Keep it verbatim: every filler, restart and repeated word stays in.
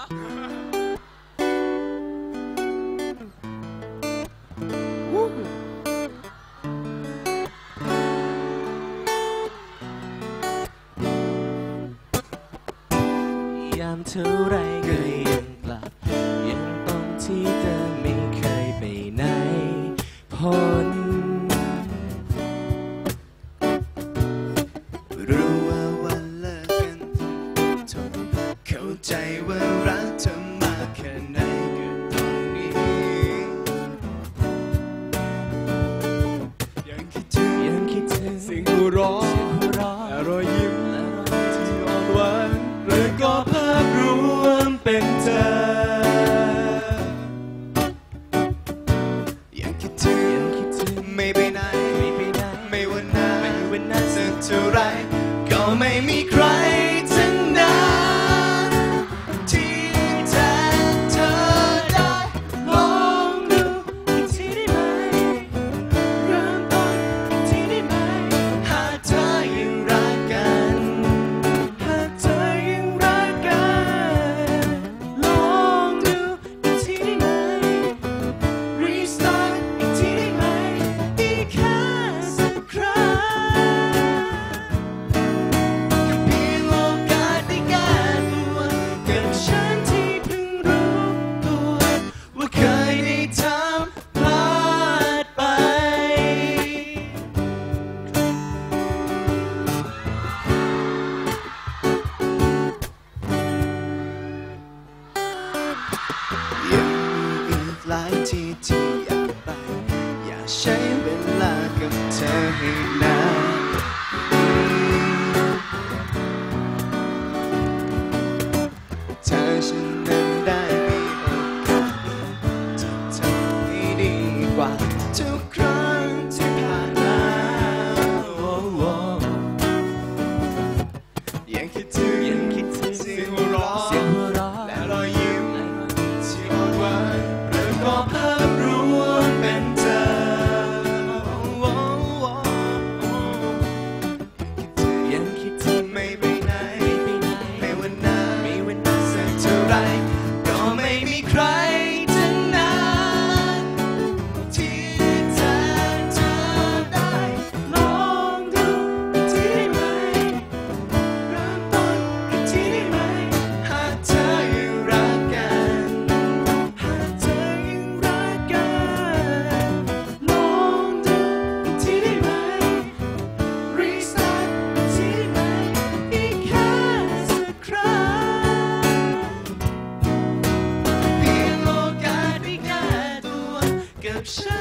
ยามเท่าไรก็ยังกลับยังต้องที่เดิมไม่เคยไปไหนพ้นรู้ว่าวันเลิกกันทนเข้าใจว่ารักเธอมากแค่ไหนก็ตอนนี้ยังคิดถึงยังคิดถึงเสียงหัวเราะและรอยยิ้มที่อ่อนหวานหรือก็ภาพรวมเป็นเธอยังคิดถึงยังคิดถึงไม่ไปไหนไม่ไปไหนไม่วันนานไม่วันนั้นสักเท่าไรก็ไม่มีใครทั้งนั้นที่แทนเธอได้ลองดูอีกทีได้ไหมเริ่มต้นอีกทีได้ไหมหากเธอยังรักกันหากเธอยังรักกันลองดูอีกทีได้ไหม Restart อีกทีได้ไหมอีกแค่สักครั้งเพียงโอกาสได้แก้ตัวกับฉันที่เพิ่งรู้ตัวว่าเคยได้ทำพลาดไปยังมีอีกหลายที่ที่อยากไปอยากใช้เวลากับเธอให้นานถ้าฉันนั้นได้มีโอกาสจะทำให้ดีกว่าทุกครั้งที่ผ่านมายังคิดถึงยังคิดถึงเสียงหัวเราะเสียงหัวเราะและรอยยิ้มที่อ่อนหวานเรื่องก็ภาพรวมเป็นเธอยังคิดถึงไม่ไปไหนไม่ไปไหนไม่วันนานไม่วันนั้นสักเท่าไรก็ไม่มีใครทั้งนั้นที่แทนเธอได้ลองดูอีกทีได้ไหมเริ่มต้นอีกทีได้ไหมหากเธอยังรักกันหากเธอยังรักกันลองดูอีกทีได้ไหม Restart อีกทีได้ไหมอีกแค่สักครั้งเพียงโอกาสได้แก้ตัวกับฉั